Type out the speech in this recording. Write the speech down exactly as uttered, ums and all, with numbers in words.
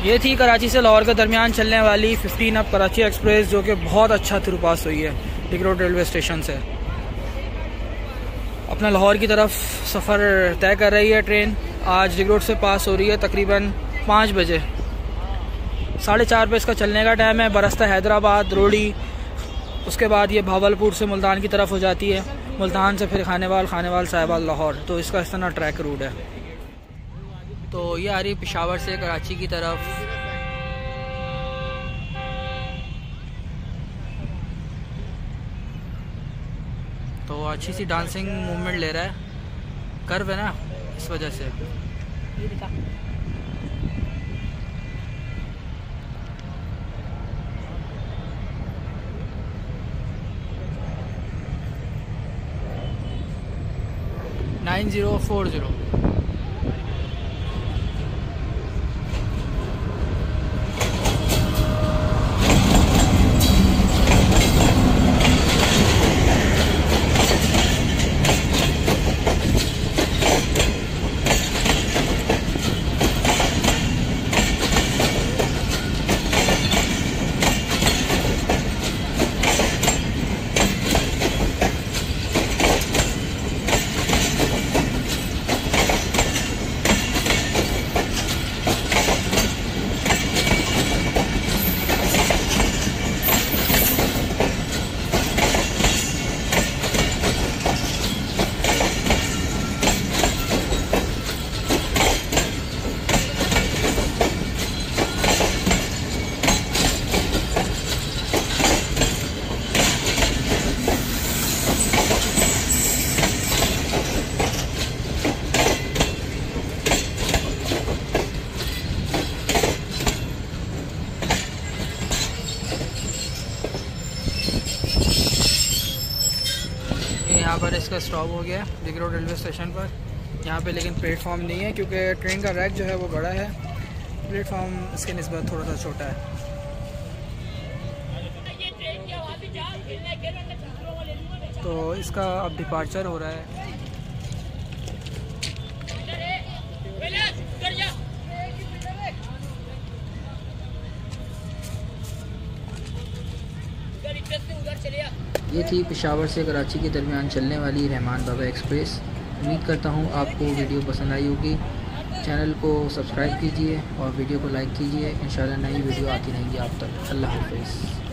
ये थी कराची से लाहौर के दरमियान चलने वाली फिफ्टीन अप कराची एक्सप्रेस, जो कि बहुत अच्छा थ्रू पास हुई है डिग रोड रेलवे स्टेशन से। अपना लाहौर की तरफ सफ़र तय कर रही है ट्रेन। आज डिग रोड से पास हो रही है तकरीबन पाँच बजे। साढ़े चार पे इसका चलने का टाइम है। बरस्ता हैदराबाद रोडी, उसके बाद ये भावलपुर से मुल्तान की तरफ हो जाती है, मुल्तान से फिर खानेवाल, खानेवाल साहिबाल लाहौर। तो इसका इस तरह ट्रैक रूट है। तो ये आ रही है पेशावर से कराची की तरफ। तो अच्छी सी डांसिंग मूवमेंट ले रहा है, कर्व है ना, इस वजह से। Nine zero four zero. यहाँ पर इसका स्टॉप हो गया डिग रोड रेलवे स्टेशन पर। यहाँ पे लेकिन प्लेटफॉर्म नहीं है क्योंकि ट्रेन का रैक जो है वो बड़ा है, प्लेटफॉर्म इसके निस्बत थोड़ा सा छोटा है। तो इसका अब डिपार्चर हो रहा है। ये थी पेशावर से कराची के दरमियान चलने वाली रहमान बाबा एक्सप्रेस। उम्मीद करता हूँ आपको वीडियो पसंद आई होगी। चैनल को सब्सक्राइब कीजिए और वीडियो को लाइक कीजिए। इंशाल्लाह नई वीडियो आती रहेंगी आप तक। अल्लाह हाफ़िज़।